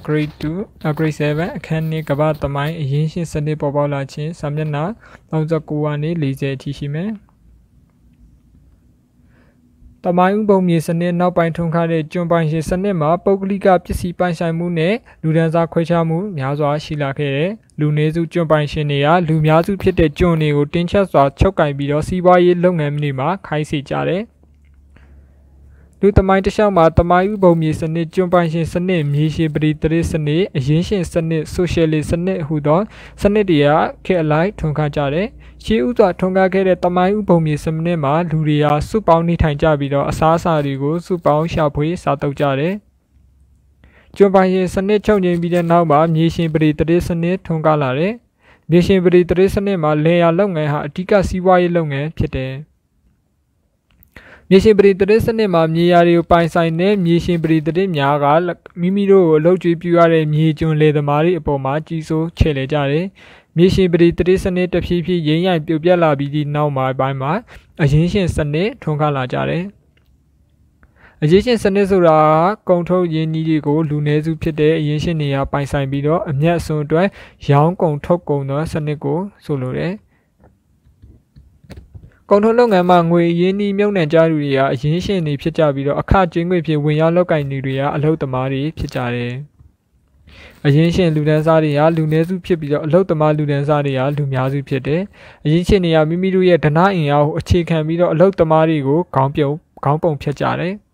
grade 2 grade 7အခန်း2ကမ္ဘာသမိုင်းအရင်းရှင်စနစ်ပေါ်ပေါက်လာခြင်းစာမျက်နှာ39ကနေ40အထိရှိမယ်သမိုင်းဥပုံမြေစနစ်နောက်ပိုင်းထွန်းကားတဲ့ကျွန်ပိုင်ရှင်စနစ်မှာပုဂ္ဂလိကပစ္စည်းပိုင်ဆိုင်မှုနဲ့လူဒန်းစားခွဲခြားမှုများစွာရှိလာခဲ့တဲ့လူနည်းစုကျွန်ပိုင်ရှင်တွေကလူများစုဖြစ်တဲ့ကျွန်တွေကိုတင်းကျပ်စွာချုပ်ကိုင်ပြီးတော့စီးပွားရေးလုပ်ငန်းတွေမှာခိုင်းစေကြတယ်လူသမိုင်းတစ်လျှောက်မှာသမိုင်းဥပုံမြေစနစ်ကျွန်ပိုင်ရှင်စနစ်မြေရှည်ပရိသတ်စနစ်အရင်းရှင်စနစ်ဆိုရှယ်လစ်စနစ်ဟူသောစနစ်တွေကခေတ်အလိုက်ထွန်းကားကြတယ်ရှေးဥစွာထွန်းကားခဲ့တဲ့သမိုင်းဥပုံမြေစနစ်မှာလူတွေဟာစုပေါင်းနေထိုင်ကြပြီးတော့အစားအစာတွေကိုစုပေါင်းရှာဖွေစားသုံးကြတယ်ကျွန်ပိုင်ရှင်စနစ်ချုပ်ငြိမ်းပြီးတဲ့နောက်မှာမြေရှင်ပရိသတ်စနစ်ထွန်းကားလာတယ်မြေရှင်ပရိသတ်စနစ်မှာလယ်ယာလုပ်ငန်းဟာအဓိကစီးပွားရေးလုပ်ငန်းဖြစ်တယ်မြေရှင်ပရိသတ်စနစ်မှာမြေယာတွေကိုပိုင်ဆိုင်တဲ့မြေရှင်ပရိသတ်များကမိမိတို့ကိုအလုပ်ကျွေးပြုရတဲ့မြေကျွန်းလယ်သမားတွေအပေါ်မှာကြီးစိုးချဲ့လေကြတယ်။မြေရှင်ပရိသတ်စနစ်တဖြည်းဖြည်းရင်းရိုင်ပြုတ်ပြတ်လာပြီးဒီနောက်ပိုင်းမှာအရင်းရှင်စနစ်ထွန်းကားလာကြတယ်။အရင်းရှင်စနစ်ဆိုတာကုန်ထုတ်ရင်းနှီးတွေကိုလူနည်းစုဖြစ်တဲ့အရင်းရှင်တွေကပိုင်ဆိုင်ပြီးတော့အမြတ်အစွန်းအတွက်ရောင်းကုန်ထုတ်ကုန်သောစနစ်ကိုဆိုလိုတယ်။ကုန်ထုတ်လုပ်ငန်းမှာငွေရင်းနှီးမြုပ်နှံကြသူတွေကအရင်းရှင်တွေဖြစ်ကြပြီးတော့အခကြေးငွေဖြင့်ဝင်ရောက်လုပ်ကိုင်နေတွေကအလုပ်သမားတွေဖြစ်ကြတယ်။အရင်းရှင်လူဒန်းစားတွေကလူနည်းစုဖြစ်ပြီးတော့အလုပ်သမားလူဒန်းစားတွေကလူများစုဖြစ်တယ်။အရင်းရှင်တွေကမိမိတို့ရဲ့ဓနအင်အားကိုအခြေခံပြီးတော့အလုပ်သမားတွေကိုခေါင်းပုံဖြတ်ကြတယ်။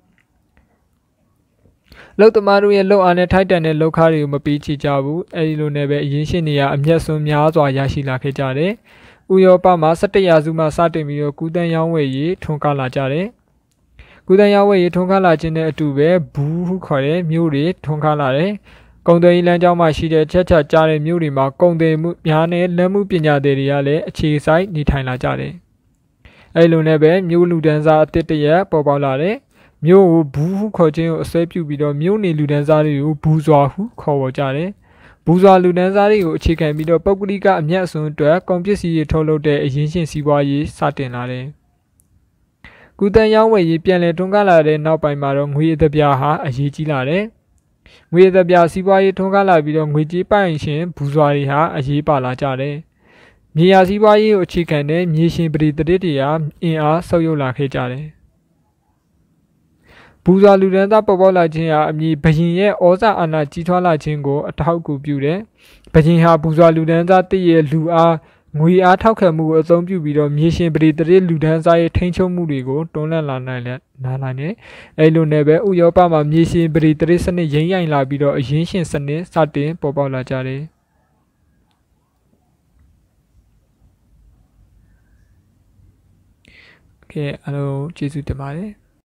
အလုပ်သမားတို့ရဲ့လုပ်အားနဲ့ထိုက်တန်တဲ့လုပ်ခတွေကိုမပေးချေကြဘူး။အဲဒီလိုနဲ့ပဲအရင်းရှင်တွေကအမျက်စွန်းများစွာရရှိလာခဲ့ကြတယ်။ဥရောပမှာ17ရာစုမှစတင်ပြီးတော့ကူးသန်းရောင်းဝယ်ရေးထွန်းကားလာကြတယ်။ကူးသန်းရောင်းဝယ်ရေးထွန်းကားလာခြင်းနဲ့အတူပဲဘူးဟုခေါ်တဲ့မြို့တွေထွန်းကားလာတယ်။ကုန်သွယ်ရေးလမ်းကြောင်းမှာရှိတဲ့ချက်ချကြားတဲ့မြို့တွေမှာကုန်သွယ်မှုများနဲ့လက်မှုပညာသည်တွေကလည်းအခြေစိုက်နေထိုင်လာကြတယ်။အဲဒီလိုနဲ့ပဲမြို့လူဒန်းစားအသစ်တရက်ပေါ်ပေါက်လာတယ်။မြို့ကိုဘူးဟုခေါ်ခြင်းကိုအစွဲပြုပြီးတော့မြို့နေလူဒန်းစားတွေကိုဘူးစွာဟုခေါ်ဝေါ်ကြတယ်။ဘူဇွာလူဒန်းစားတွေကိုအခြေခံပြီးတော့ပုဂ္ဂလိကအမြတ်အစွန်းအတွက်ကုန်ပစ္စည်းတွေထုတ်လုပ်တဲ့အရင်းရှင်စီးပွားရေးစတင်လာတယ်။ကူးသန်းရောင်းဝယ်ရေးပြန်လည်ထွန်းကားလာတဲ့နောက်ပိုင်းမှာတော့ငွေအသပြားဟာအရေးကြီးလာတယ်။ငွေအသပြားစီးပွားရေးထွန်းကားလာပြီးတော့ငွေကြေးပိုင်ရှင်ဘူဇွာတွေဟာအရေးပါလာကြတယ်။မြေယာစီးပွားရေးကိုအခြေခံတဲ့မြေရှင်ပရိသတ်တွေဟာအင်အားဆုပ်ယုပ်လာခဲ့ကြတယ်။ဘူဇွာလူဒန်းစားပေါ်ပေါက်လာခြင်းဟာအမည်ဘရင်ရဲ့ဩဇာအာဏာကြီးထွားလာခြင်းကိုအထောက်အကူပြုတယ်။ဘရင်ဟာဘူဇွာလူဒန်းစားတည့်ရဲ့လူအားငွေအားထောက်ခံမှုကိုအသုံးပြုပြီးတော့မြေရှင်ပရိသတ်လူဒန်းစားရဲ့ထိန်းချုပ်မှုတွေကိုတွန်းလှန်လာနိုင်တယ်။အဲလိုနဲ့ပဲဥရောပမှာမြေရှင်ပရိသတ်စနစ်ရင်းရိုင်လာပြီးတော့အရင်းရှင်စနစ်စတင်ပေါ်ပေါက်လာကြတယ်။ကဲအားလုံးကျေးဇူးတင်ပါတယ်။